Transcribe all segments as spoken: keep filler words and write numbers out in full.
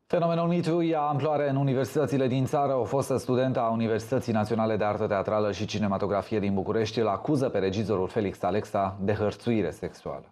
Fenomenul Me Too ia amploare în universitățile din țară. O fostă studentă a Universității Naționale de Artă Teatrală și Cinematografie din București îl acuză pe regizorul Felix Alexa de hărțuire sexuală.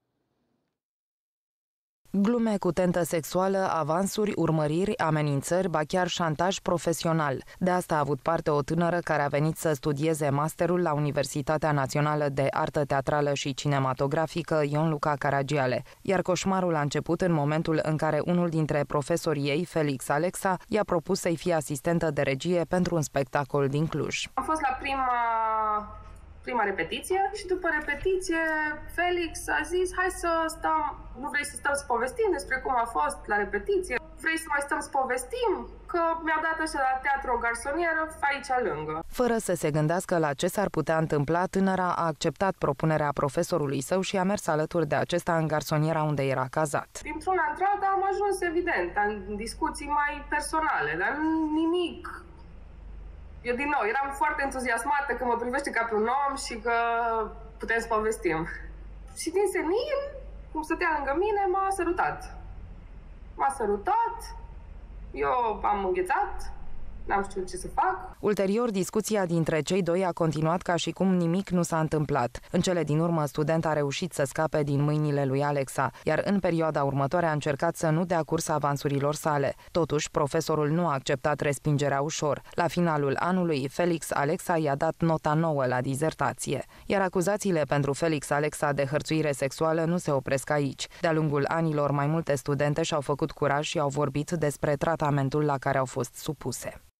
Glume cu tentă sexuală, avansuri, urmăriri, amenințări, ba chiar șantaj profesional. De asta a avut parte o tânără care a venit să studieze masterul la Universitatea Națională de Artă Teatrală și Cinematografică Ion Luca Caragiale. Iar coșmarul a început în momentul în care unul dintre profesorii ei, Felix Alexa, i-a propus să-i fie asistentă de regie pentru un spectacol din Cluj. Am fost la prima... prima repetiție și după repetiție Felix a zis: hai să stăm, nu vrei să stăm să povestim despre cum a fost la repetiție? Vrei să mai stăm să povestim? Că mi-a dat așa la teatru o garsonieră aici lângă. Fără să se gândească la ce s-ar putea întâmpla, tânăra a acceptat propunerea profesorului său și a mers alături de acesta în garsoniera unde era cazat. Dintr-una într-alta am ajuns, evident, în discuții mai personale, dar nimic. Eu, din nou, eram foarte entuziasmată că mă privește ca pe un om și că putem să povestim. Și din senin, cum stătea lângă mine, m-a sărutat. M-a sărutat, eu am înghețat, n-am știut ce să fac. Ulterior, discuția dintre cei doi a continuat ca și cum nimic nu s-a întâmplat. În cele din urmă, studenta a reușit să scape din mâinile lui Alexa, iar în perioada următoare a încercat să nu dea curs avansurilor sale. Totuși, profesorul nu a acceptat respingerea ușor. La finalul anului, Felix Alexa i-a dat nota nouă la dizertație. Iar acuzațiile pentru Felix Alexa de hărțuire sexuală nu se opresc aici. De-a lungul anilor, mai multe studente și-au făcut curaj și au vorbit despre tratamentul la care au fost supuse.